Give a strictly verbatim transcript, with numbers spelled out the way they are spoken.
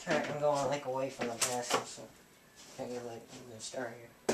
Alright, I'm going like away from the passage, so I get like I'm gonna start here.